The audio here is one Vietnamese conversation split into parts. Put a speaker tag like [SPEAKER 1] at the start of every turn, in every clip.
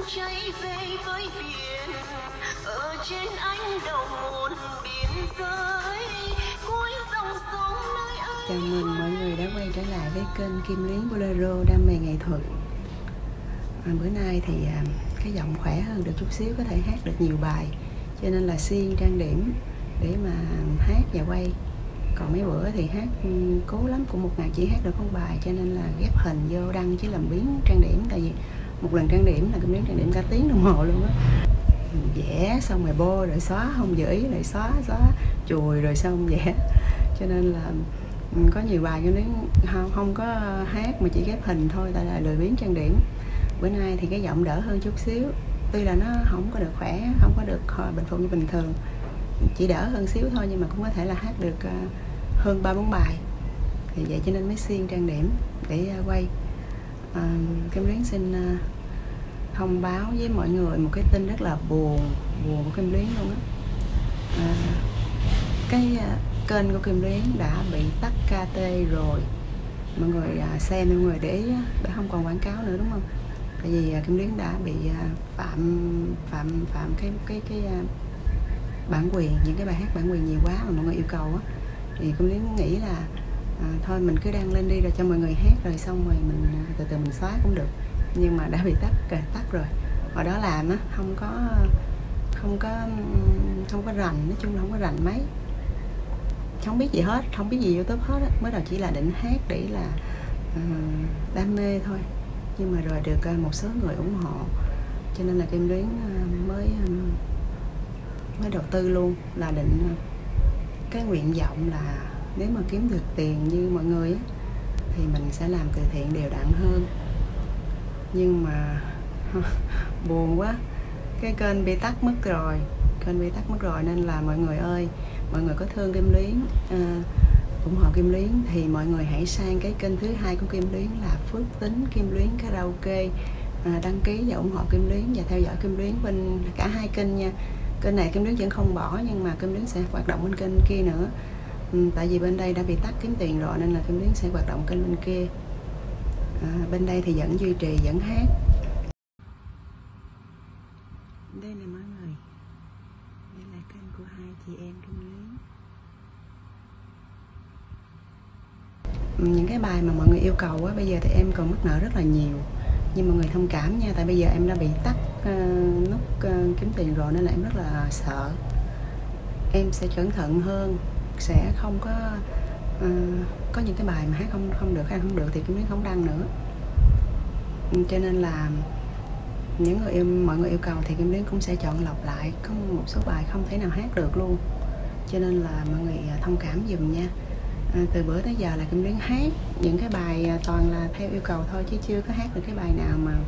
[SPEAKER 1] cháy về với biển, ở trên ánh đầu một biên giới cuối dòng sông nơi ấy.
[SPEAKER 2] Chào mừng mọi người đã quay trở lại với kênh Kim Luyến Bolero đam mê nghệ thuật. Bữa nay thì cái giọng khỏe hơn được chút xíu, có thể hát được nhiều bài, cho nên là siêng trang điểm để mà hát và quay. Còn mấy bữa thì hát cố lắm, cũng một ngày chỉ hát được con bài, cho nên là ghép hình vô đăng chứ làm biến trang điểm. Tại vì một lần trang điểm là Kim Luyến trang điểm cả tiếng đồng hồ luôn á. Vẽ xong rồi bôi rồi xóa, không giữ ý rồi xóa chùi rồi xong vẽ, cho nên là có nhiều bài Kim Luyến không có hát mà chỉ ghép hình thôi, tại là lười biếng trang điểm. Bữa nay thì cái giọng đỡ hơn chút xíu, tuy là nó không có được khỏe, không có được bình phục như bình thường, chỉ đỡ hơn xíu thôi, nhưng mà cũng có thể là hát được hơn 3-4 bài. Thì vậy cho nên mới siêng trang điểm để quay. Kim Luyến xin thông báo với mọi người một cái tin rất là buồn của Kim Luyến luôn á. Cái kênh của Kim Luyến đã bị tắt KT rồi. Mọi người xem, mọi người để không còn quảng cáo nữa, đúng không? Tại vì Kim Luyến đã bị phạm cái bản quyền, những cái bài hát bản quyền nhiều quá mà mọi người yêu cầu á. Thì Kim Luyến nghĩ là thôi mình cứ đăng lên đi rồi cho mọi người hát, rồi xong rồi mình từ từ mình xóa cũng được. Nhưng mà đã bị tắt rồi. Hồi đó làm á không có rành, nói chung là không có rành mấy, không biết gì hết, không biết gì YouTube hết á. Mới đầu chỉ là định hát để là đam mê thôi, nhưng mà rồi được một số người ủng hộ, cho nên là Kim Luyến mới đầu tư luôn, là định cái nguyện vọng là nếu mà kiếm được tiền như mọi người á, thì mình sẽ làm từ thiện đều đặn hơn. Nhưng mà buồn quá, cái kênh bị tắt mất rồi, nên là mọi người ơi, mọi người có thương Kim Luyến, ủng hộ Kim Luyến thì mọi người hãy sang cái kênh thứ hai của Kim Luyến là Phước Tính Kim Luyến Karaoke, đăng ký và ủng hộ Kim Luyến và theo dõi Kim Luyến bên cả hai kênh nha. Kênh này Kim Luyến vẫn không bỏ, nhưng mà Kim Luyến sẽ hoạt động bên kênh kia nữa. Tại vì bên đây đã bị tắt kiếm tiền rồi, nên là Kim Luyến sẽ hoạt động kênh bên kia. Bên đây thì vẫn duy trì, vẫn hát. Đây nè mọi người, đây là kênh của hai chị em Kim Luyến. Những cái bài mà mọi người yêu cầu á, bây giờ thì em còn mắc nợ rất là nhiều, nhưng mọi người thông cảm nha, tại bây giờ em đã bị tắt nút kiếm tiền rồi, nên là em rất là sợ. Em sẽ cẩn thận hơn, sẽ không có những cái bài mà hát không được thì Kim Luyến không đăng nữa. Cho nên là mọi người yêu cầu thì Kim Luyến cũng sẽ chọn lọc lại, có một số bài không thể nào hát được luôn, cho nên là mọi người thông cảm giùm nha. Từ bữa tới giờ là Kim Luyến hát những cái bài toàn là theo yêu cầu thôi, chứ chưa có hát được cái bài nào mà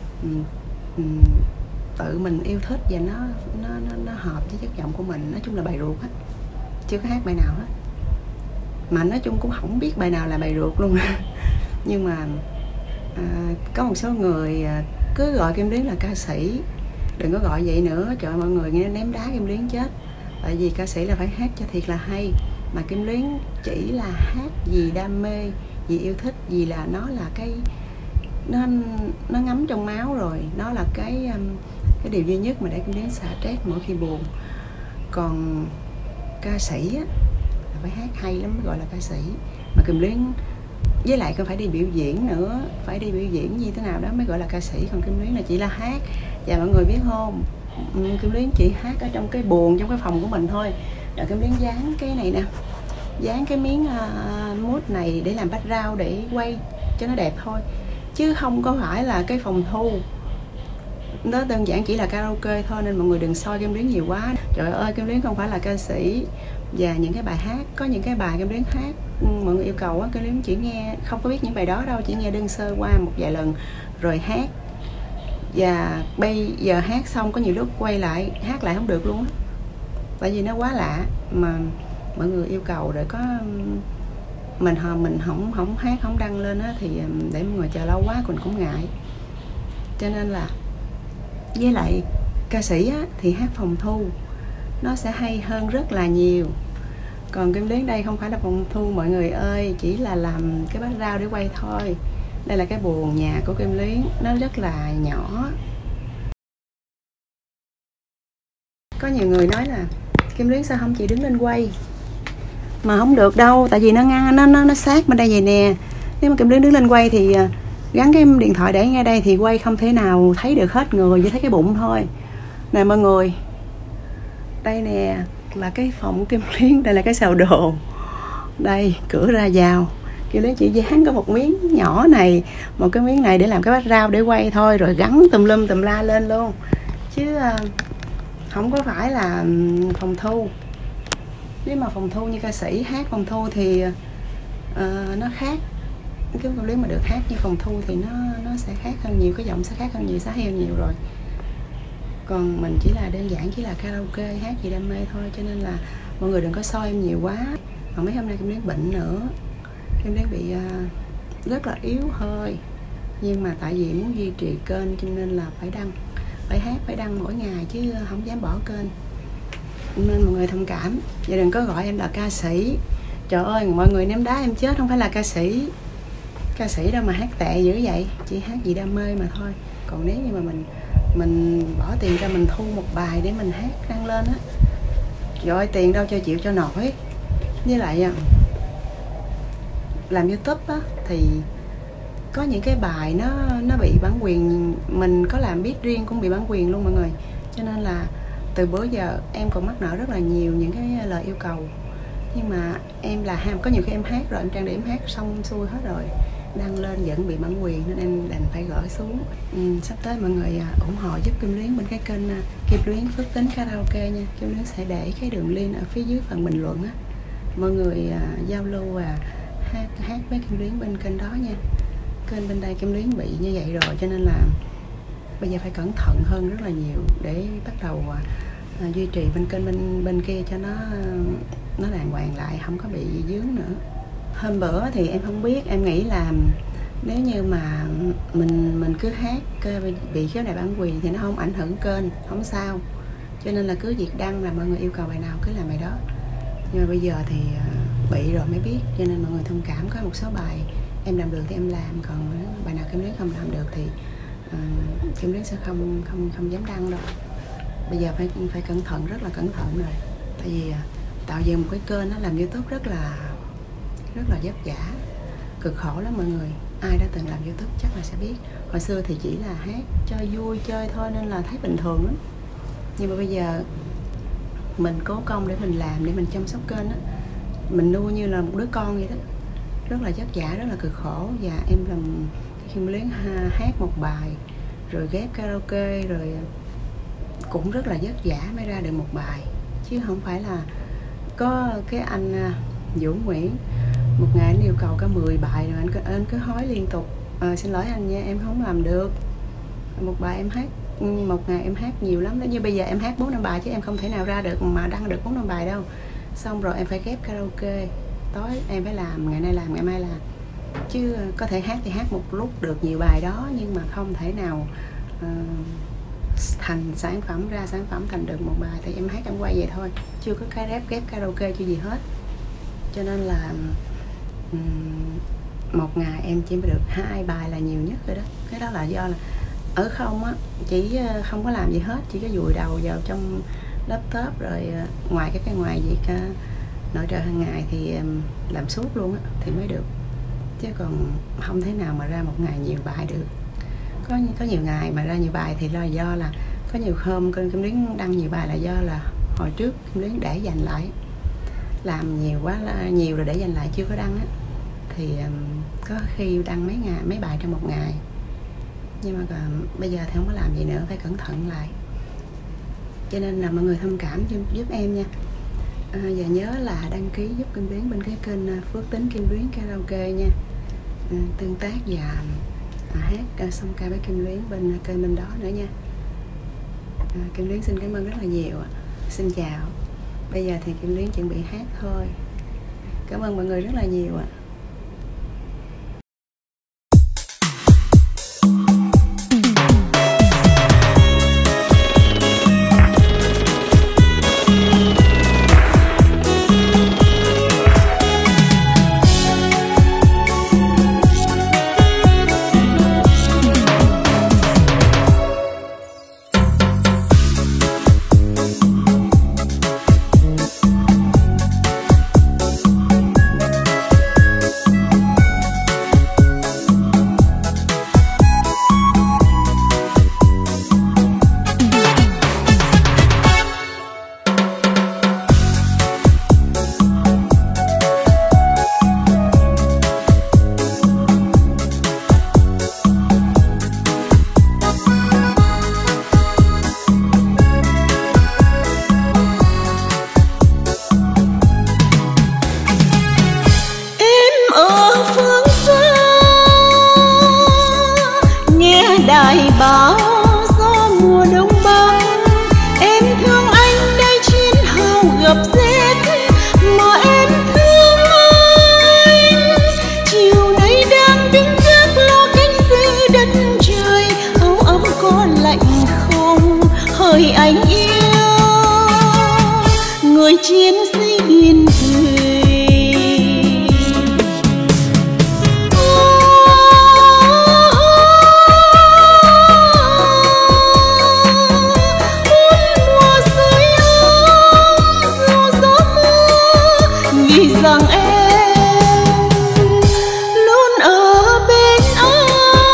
[SPEAKER 2] tự mình yêu thích và nó hợp với chất giọng của mình. Nói chung là bài ruột hết, chưa có hát bài nào hết, mà nói chung cũng không biết bài nào là bài ruột luôn. Nhưng mà có một số người cứ gọi Kim Luyến là ca sĩ, đừng có gọi vậy nữa, trời, mọi người nghe ném đá Kim Luyến chết. Tại vì ca sĩ là phải hát cho thiệt là hay, mà Kim Luyến chỉ là hát vì đam mê, vì yêu thích, vì là nó là cái nó ngấm trong máu rồi, nó là cái điều duy nhất mà để Kim Luyến xả stress mỗi khi buồn. Còn ca sĩ á, là phải hát hay lắm mới gọi là ca sĩ, mà Kim Luyến với lại còn phải đi biểu diễn nữa, phải đi biểu diễn như thế nào đó mới gọi là ca sĩ. Còn Kim Luyến là chỉ là hát. Và mọi người biết không, Kim Luyến chỉ hát ở trong cái buồng, trong cái phòng của mình thôi. Rồi Kim Luyến dán cái này nè, dán cái miếng mút này để làm background, để quay cho nó đẹp thôi, chứ không có phải là cái phòng thu. Nó đơn giản chỉ là karaoke thôi, nên mọi người đừng soi Kim Luyến nhiều quá. Trời ơi, Kim Luyến không phải là ca sĩ. Và những cái bài hát, có những cái bài Kim Luyến hát mọi người yêu cầu á, Kim Luyến chỉ nghe, không có biết những bài đó đâu, chỉ nghe đơn sơ qua một vài lần rồi hát. Và bây giờ hát xong có nhiều lúc quay lại hát lại không được luôn á, tại vì nó quá lạ mà mọi người yêu cầu. Rồi có mình không hát, không đăng lên á, thì để mọi người chờ lâu quá cũng ngại. Cho nên là với lại ca sĩ á, thì hát phòng thu nó sẽ hay hơn rất là nhiều. Còn Kim Luyến đây không phải là phòng thu mọi người ơi, chỉ là làm cái background để quay thôi. Đây là cái buồng nhà của Kim Luyến, nó rất là nhỏ, Có nhiều người nói là Kim Luyến sao không chị đứng lên quay, mà không được đâu, tại vì nó ngăn, nó sát bên đây vậy nè. Nếu mà Kim Luyến đứng lên quay thì gắn cái điện thoại để ngay đây thì quay không thể nào thấy được hết người, chỉ thấy cái bụng thôi. Nè mọi người, đây nè là cái phòng Kim Luyến, đây là cái sào đồ, đây cửa ra vào. Kim Luyến chỉ dán có một miếng nhỏ này, một cái miếng này để làm cái background để quay thôi, rồi gắn tùm lum tùm la lên luôn, chứ không có phải là phòng thu. Nếu mà phòng thu như ca sĩ hát phòng thu thì nó khác. Cái Kim Luyến mà được hát như phòng thu thì nó sẽ khác hơn nhiều, cái giọng sẽ khác hơn nhiều, xá heo nhiều rồi. Còn mình chỉ là đơn giản chỉ là karaoke, hát gì đam mê thôi, cho nên là mọi người đừng có soi em nhiều quá. Mà mấy hôm nay Kim Luyến bệnh nữa, Kim Luyến bị rất là yếu hơi, nhưng mà tại vì muốn duy trì kênh cho nên là phải đăng, phải hát, phải đăng mỗi ngày chứ không dám bỏ kênh, nên mọi người thông cảm và đừng có gọi em là ca sĩ. Trời ơi, mọi người ném đá em chết, không phải là ca sĩ. Ca sĩ đâu mà hát tệ dữ vậy, chỉ hát gì đam mê mà thôi. Còn nếu như mà mình bỏ tiền ra mình thu một bài để mình hát đăng lên á, rồi tiền đâu cho chịu cho nổi. Với lại làm YouTube á thì có những cái bài nó bị bản quyền, mình có làm beat riêng cũng bị bản quyền luôn mọi người. Cho nên là từ bữa giờ em còn mắc nợ rất là nhiều những cái lời yêu cầu, nhưng mà em là có nhiều khi em hát rồi, em trang điểm hát xong xuôi hết rồi, đăng lên vẫn bị bản quyền nên em đành phải gỡ xuống. Sắp tới mọi người ủng hộ giúp Kim Luyến bên cái kênh Kim Luyến Phước Tính Karaoke nha. Kim Luyến sẽ để cái đường link ở phía dưới phần bình luận á, mọi người giao lưu và hát với Kim Luyến bên kênh đó nha. Kênh bên đây Kim Luyến bị như vậy rồi, cho nên là bây giờ phải cẩn thận hơn rất là nhiều để bắt đầu duy trì bên kênh bên kia cho nó đàng hoàng lại, không có bị dướng nữa. Hôm bữa thì em không biết, em nghĩ là nếu như mà mình cứ hát bị khiếu nại bản quyền thì nó không ảnh hưởng kênh, không sao, cho nên là cứ việc đăng là mọi người yêu cầu bài nào cứ làm bài đó. Nhưng mà bây giờ thì bị rồi mới biết, cho nên mọi người thông cảm. Có một số bài em làm được thì em làm, còn bài nào Kim Luyến không làm được thì Kim Luyến sẽ không dám đăng đâu. Bây giờ phải cẩn thận, rất là cẩn thận rồi. Tại vì tạo dựng một cái kênh nó làm YouTube rất là vất vả, cực khổ lắm mọi người. Ai đã từng làm YouTube chắc là sẽ biết. Hồi xưa thì chỉ là hát cho vui chơi thôi nên là thấy bình thường lắm. Nhưng mà bây giờ mình cố công để mình làm, để mình chăm sóc kênh á, mình nuôi như là một đứa con vậy đó, rất là vất vả, rất là cực khổ. Và em làm Kim Luyến hát một bài rồi ghép karaoke rồi cũng rất là vất vả mới ra được một bài, chứ không phải là có cái anh Vũ Nguyễn một ngày anh yêu cầu có 10 bài rồi anh cứ hối liên tục. Xin lỗi anh nha, em không làm được. Một bài em hát, một ngày em hát nhiều lắm đó, như bây giờ em hát 4-5 bài chứ em không thể nào ra được mà đăng được 4-5 bài đâu. Xong rồi em phải ghép karaoke, tối em phải làm, ngày nay làm, ngày mai làm. Chứ có thể hát thì hát một lúc được nhiều bài đó, nhưng mà không thể nào thành sản phẩm, ra sản phẩm thành được một bài. Thì em hát em quay vậy thôi, chưa có cái ghép karaoke chưa gì hết. Cho nên là một ngày em chỉ được 2 bài là nhiều nhất rồi đó. Cái đó là do là ở không á, chỉ không có làm gì hết, chỉ có vùi đầu vào trong laptop rồi ngoài ngoài việc nội trợ hàng ngày thì làm suốt luôn á thì mới được, chứ còn không thể nào mà ra một ngày nhiều bài được. Có nhiều ngày mà ra nhiều bài thì là do là có nhiều hôm Kim Luyến đăng nhiều bài là do là hồi trước Kim Luyến để dành lại, làm nhiều quá nhiều rồi để dành lại chưa có đăng á, thì có khi đăng mấy bài trong một ngày. Nhưng mà bây giờ thì không có làm gì nữa, phải cẩn thận lại. Cho nên là mọi người thông cảm giúp em nha. Và nhớ là đăng ký giúp Kim Luyến bên cái kênh Phước Tính Kim Luyến Karaoke nha. Tương tác và hát song ca với Kim Luyến bên kênh bên đó nữa nha. Kim Luyến xin cảm ơn rất là nhiều ạ. Xin chào. Bây giờ thì Kim Luyến chuẩn bị hát thôi. Cảm ơn mọi người rất là nhiều ạ.
[SPEAKER 1] chiến sĩ biên thùy. Mùa sưởi ấm dù gió mưa, vì rằng em luôn ở bên anh.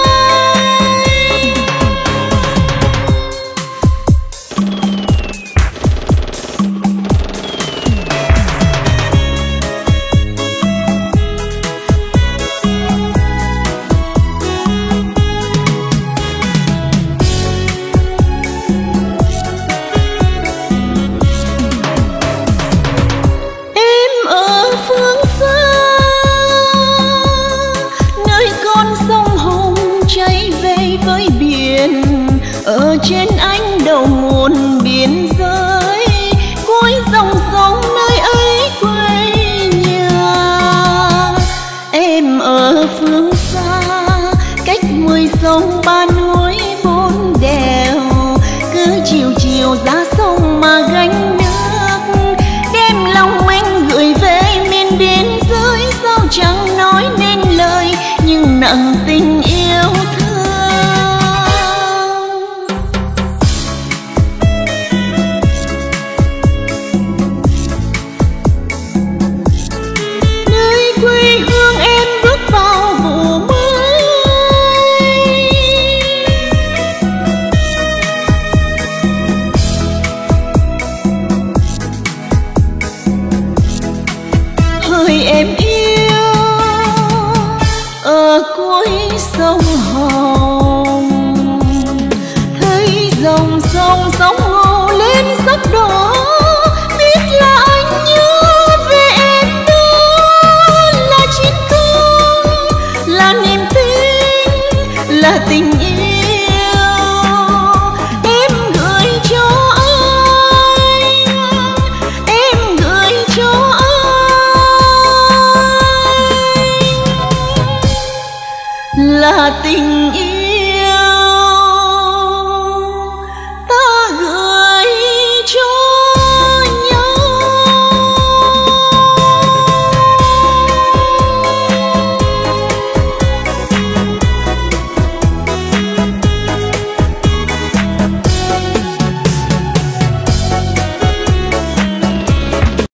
[SPEAKER 1] Ở trên ánh đầu nguồn biên giới, cuối dòng sông nơi ấy quê nhà. Em ở phương xa, cách 10 sông 3 núi 4 đèo, cứ chiều chiều ra sông mà gánh nước, đem lòng anh gửi về miền biên giới. Sao chẳng nói nên lời nhưng nặng tình yêu thương. Em yêu ở cuối sông Hồng, thấy dòng sông sóng ngô lên sắc đỏ, biết là anh nhớ về em. Đó là chiến công, là niềm tin, là tình yêu. Em gửi cho anh, em gửi cho anh. Là tình